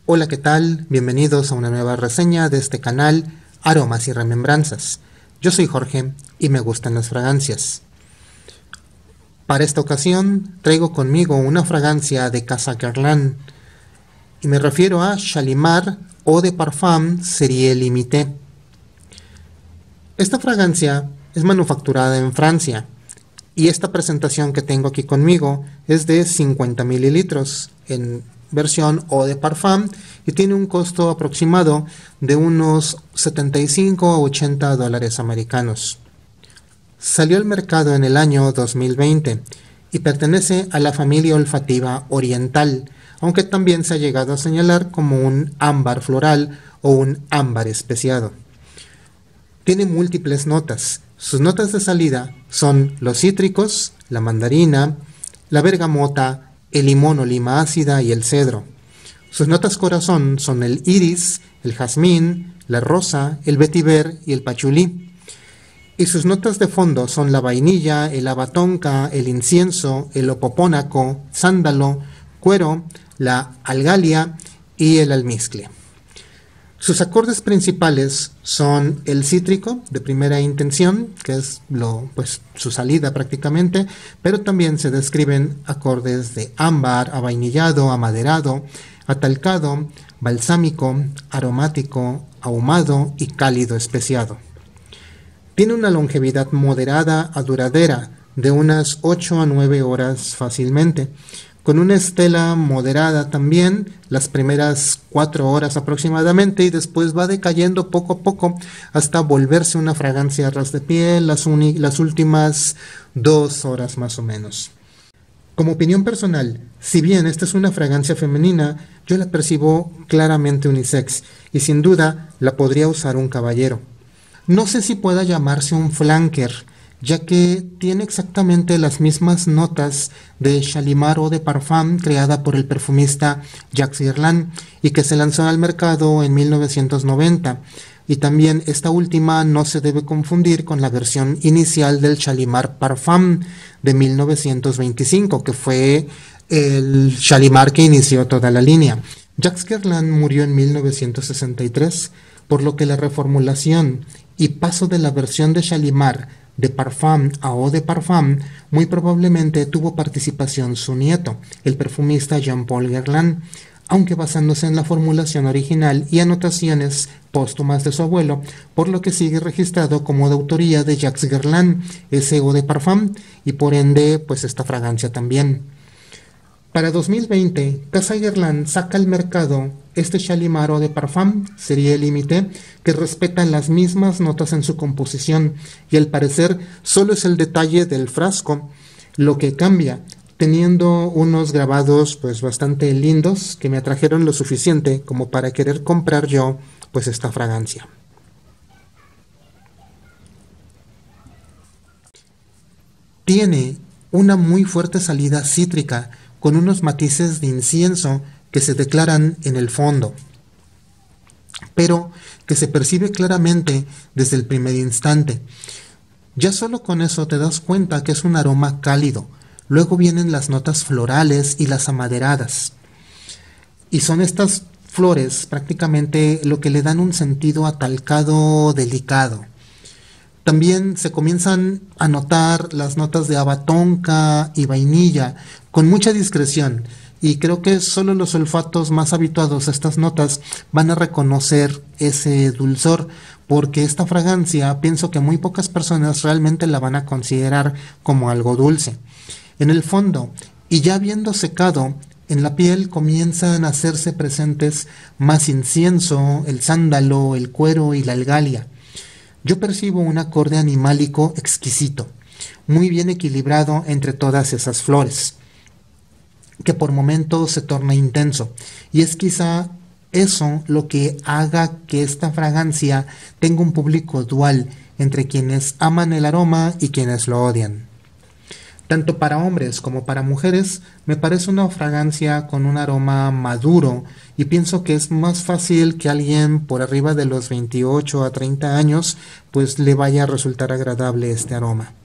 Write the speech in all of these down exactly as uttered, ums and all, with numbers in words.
Hola, ¿qué tal? Bienvenidos a una nueva reseña de este canal Aromas y Remembranzas. Yo soy Jorge y me gustan las fragancias. Para esta ocasión traigo conmigo una fragancia de Casa Guerlain y me refiero a Shalimar Eau de Parfum Serie Limité. Esta fragancia es manufacturada en Francia y esta presentación que tengo aquí conmigo es de cincuenta mililitros en versión Eau de Parfum y tiene un costo aproximado de unos setenta y cinco a ochenta dólares americanos. Salió al mercado en el año dos mil veinte y pertenece a la familia olfativa oriental, aunque también se ha llegado a señalar como un ámbar floral o un ámbar especiado. Tiene múltiples notas. Sus notas de salida son los cítricos, la mandarina, la bergamota, el limón o lima ácida y el cedro. Sus notas corazón son el iris, el jazmín, la rosa, el vetiver y el pachulí. Y sus notas de fondo son la vainilla, el abatonca, el incienso, el opopónaco, sándalo, cuero, la algalia y el almizcle. Sus acordes principales son el cítrico de primera intención, que es lo, pues, su salida prácticamente, pero también se describen acordes de ámbar, avainillado, amaderado, atalcado, balsámico, aromático, ahumado y cálido especiado. Tiene una longevidad moderada a duradera de unas ocho a nueve horas fácilmente, con una estela moderada también las primeras cuatro horas aproximadamente y después va decayendo poco a poco hasta volverse una fragancia a ras de piel las, las últimas dos horas más o menos. Como opinión personal, si bien esta es una fragancia femenina, yo la percibo claramente unisex y sin duda la podría usar un caballero. No sé si pueda llamarse un flanker, ya que tiene exactamente las mismas notas de Shalimar Eau de Parfum creada por el perfumista Jacques Guerlain y que se lanzó al mercado en mil novecientos noventa. Y también esta última no se debe confundir con la versión inicial del Shalimar Parfum de mil novecientos veinticinco, que fue el Shalimar que inició toda la línea. Jacques Guerlain murió en mil novecientos sesenta y tres, por lo que la reformulación y paso de la versión de Shalimar de Parfum a Eau de Parfum muy probablemente tuvo participación su nieto, el perfumista Jean-Paul Guerlain, aunque basándose en la formulación original y anotaciones póstumas de su abuelo, por lo que sigue registrado como de autoría de Jacques Guerlain, ese Eau de Parfum, y por ende pues esta fragancia también. Para dos mil veinte, Casa Guerlain saca al mercado este Shalimar Eau de Parfum Serie Limité que respeta las mismas notas en su composición y al parecer solo es el detalle del frasco lo que cambia, teniendo unos grabados pues bastante lindos que me atrajeron lo suficiente como para querer comprar yo pues esta fragancia. Tiene una muy fuerte salida cítrica con unos matices de incienso que se declaran en el fondo, pero que se percibe claramente desde el primer instante. Ya solo con eso te das cuenta que es un aroma cálido. Luego vienen las notas florales y las amaderadas. Y son estas flores prácticamente lo que le dan un sentido atalcado delicado. También se comienzan a notar las notas de abatonca y vainilla con mucha discreción y creo que solo los olfatos más habituados a estas notas van a reconocer ese dulzor, porque esta fragancia pienso que muy pocas personas realmente la van a considerar como algo dulce. En el fondo, y ya habiendo secado, en la piel comienzan a hacerse presentes más incienso, el sándalo, el cuero y la algalia. Yo percibo un acorde animálico exquisito, muy bien equilibrado entre todas esas flores, que por momentos se torna intenso, y es quizá eso lo que haga que esta fragancia tenga un público dual entre quienes aman el aroma y quienes lo odian. Tanto para hombres como para mujeres me parece una fragancia con un aroma maduro y pienso que es más fácil que alguien por arriba de los veintiocho a treinta años pues le vaya a resultar agradable este aroma.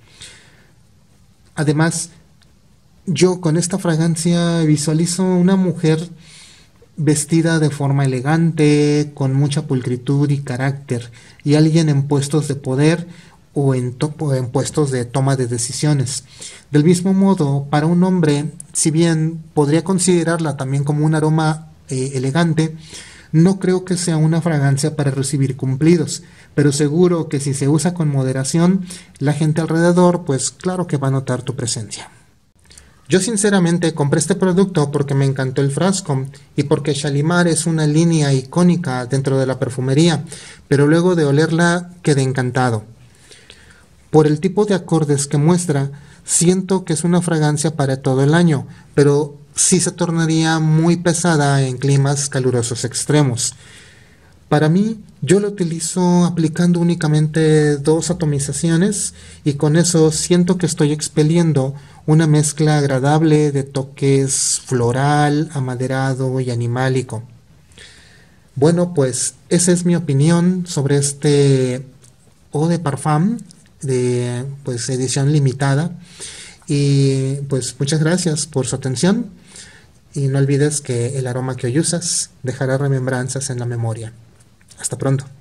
Además, yo con esta fragancia visualizo una mujer vestida de forma elegante, con mucha pulcritud y carácter, y alguien en puestos de poder o en, o en puestos de toma de decisiones. Del mismo modo, para un hombre, si bien podría considerarla también como un aroma eh, elegante, no creo que sea una fragancia para recibir cumplidos, pero seguro que si se usa con moderación, la gente alrededor, pues claro que va a notar tu presencia. Yo sinceramente compré este producto porque me encantó el frasco y porque Shalimar es una línea icónica dentro de la perfumería, pero luego de olerla quedé encantado. Por el tipo de acordes que muestra, siento que es una fragancia para todo el año, pero sí se tornaría muy pesada en climas calurosos extremos. Para mí, yo lo utilizo aplicando únicamente dos atomizaciones y con eso siento que estoy expeliendo una mezcla agradable de toques floral, amaderado y animálico. Bueno, pues esa es mi opinión sobre este Eau de Parfum de pues edición limitada, y pues muchas gracias por su atención y no olvides que el aroma que hoy usas dejará remembranzas en la memoria. Hasta pronto.